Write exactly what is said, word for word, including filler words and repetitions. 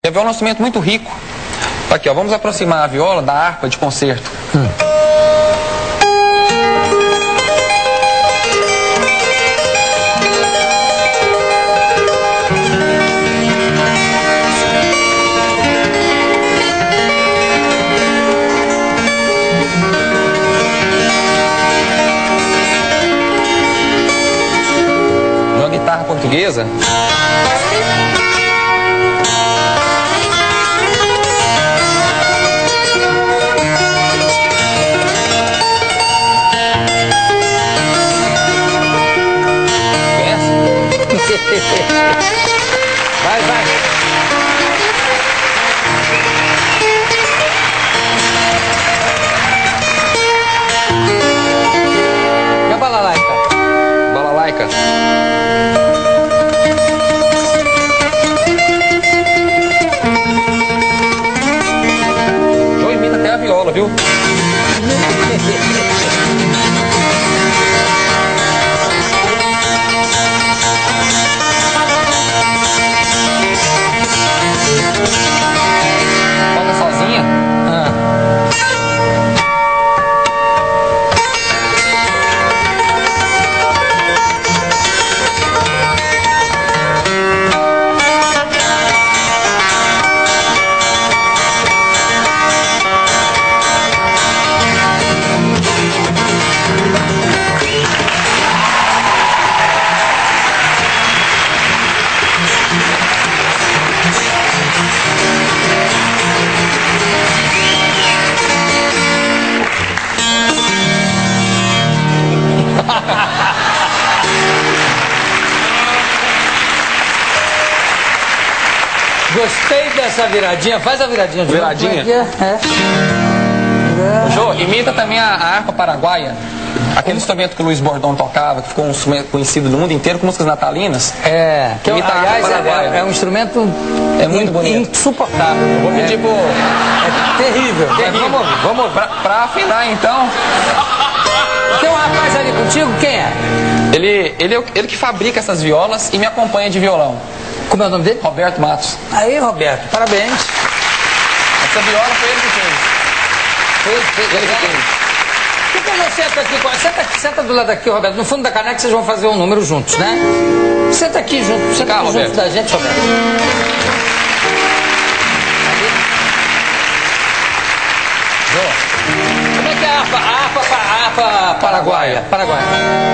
E a viola é um instrumento muito rico. Aqui, ó, vamos aproximar a viola da harpa de concerto. Hum. De uma guitarra portuguesa. Vai, vai. E a balalaica? Balalaica. João imita até a viola, viu? Toca sozinha? Ah. Gostei dessa viradinha. Faz a viradinha de Viradinha? novo. É. É. Jô, imita também a, a harpa paraguaia. Aquele instrumento que o Luiz Bordão tocava, que ficou um instrumento conhecido no mundo inteiro com músicas natalinas. É, que Imita a harpa aliás paraguaia. é, é um instrumento É muito bonito. insuportável. Eu vou pedir é, pro... é terrível. Terrível. Mas vamos ouvir, vamos ouvir. Pra, pra afinar, então... Tem um rapaz ali contigo, quem é? Ele, ele, é o- ele que fabrica essas violas e me acompanha de violão. Como é o nome dele? Roberto Matos. Aí, Roberto, parabéns. Essa viola foi ele que fez. Foi, foi, Ele que fez. Por que não senta aqui? com- Senta, aqui- senta do lado aqui, Roberto. No fundo da caneca vocês vão fazer um número juntos, né? Senta aqui junto, senta cá, aqui junto Roberto. da gente, Roberto. Como é que é a harpa, a harpa, a harpa paraguaia? Paraguaia.